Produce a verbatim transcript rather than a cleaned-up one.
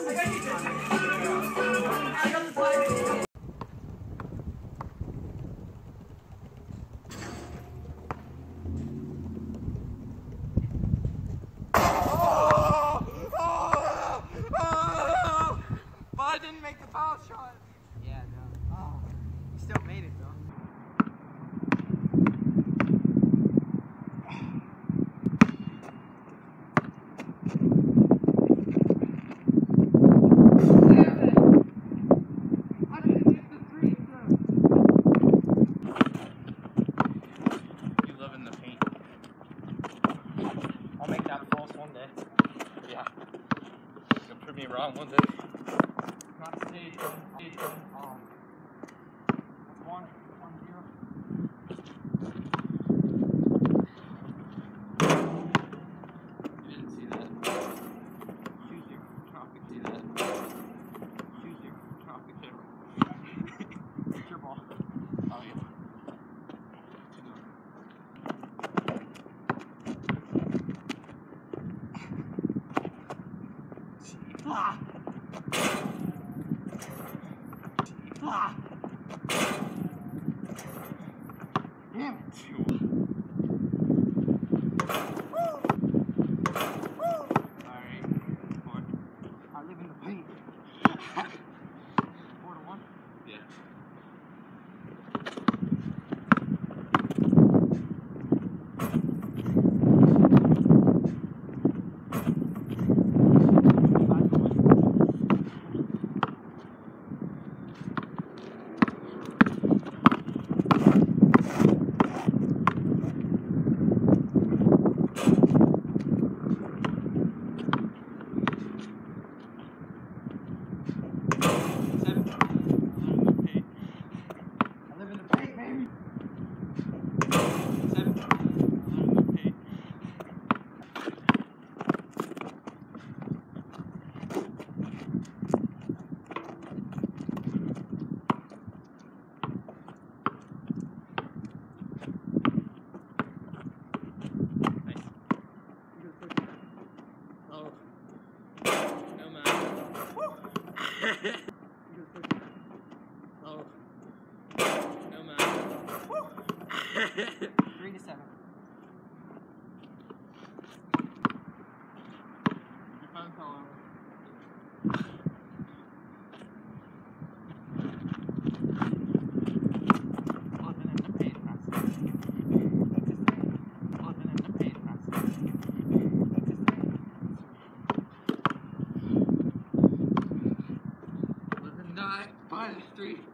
I didn't make the foul shot. Yeah, no. Oh, you still made it though. I didn't get the three, though. You live in the paint. I'll make that false one day. Yeah. You'll prove me wrong one day. Not today, um, one, one zero. You didn't see that. Two zero. Traffic, see that. Two zero. Traffic camera. It's your ball. Oh, yeah. Ah! Ah! Damn it! Alright. Four. I live in the paint. Four to one. Yeah. Oh. No matter. Oh. No matter. Three to seven. Your phone call over. Other than the paid pass. What's his name? Other than the paid pass. What's his name? Eleven, nine, five, three.